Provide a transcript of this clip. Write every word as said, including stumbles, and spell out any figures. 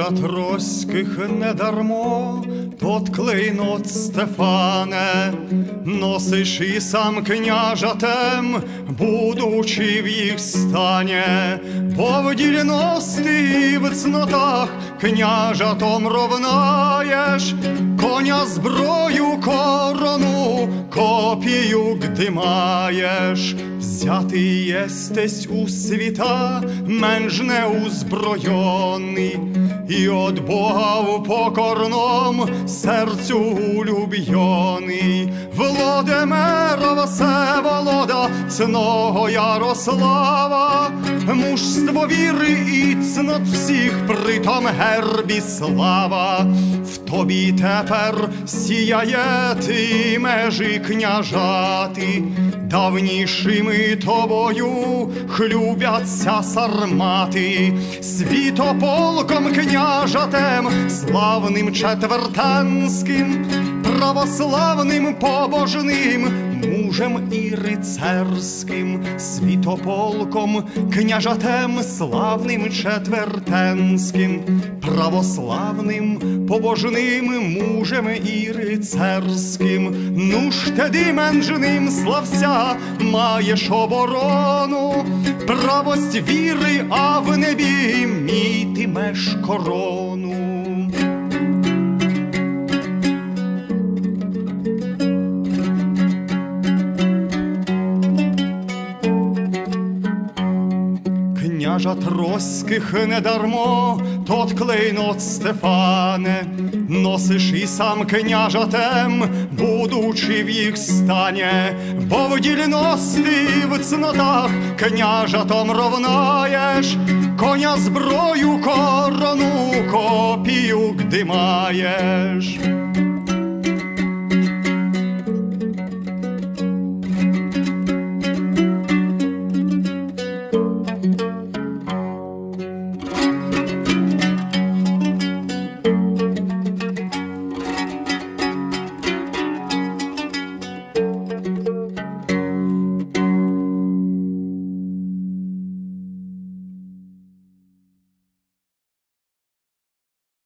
Княжат Роських не дармо тот клейнот, Стефане, носиш і сам княжатем, будучи в їх стані, бо в дільності і в цнотах княжатом ровнаєш, коня, зброю, корону, копію гдимаєш. Взятий єстесь у світа, менш не узбройоний, і от Бога в покорном серцю улюбьоний. Володимира Всеволода, цного Ярослава, мужство віри і цнот всіх, притом гербі слава. В тобі тепер сіяє ти межі княжати, давнішими тобою хлюбяться сармати. Світополком княжатем, славним четвертенським, православним побожним, мужем і рицарським. Світополком княжатем, славним четвертенським, православним побожним, мужем і рицарським. Ну ж тоді менжним слався, маєш оборону, правость віри, а в небі мітимеш корону. Княжат Роських не дармо тот клейнот, Стефане, носиш і сам княжатем, будучи в їх стані, бо в дільності і в цнотах княжатом ровнаєш, коня, зброю, корону, копію гдимаєш.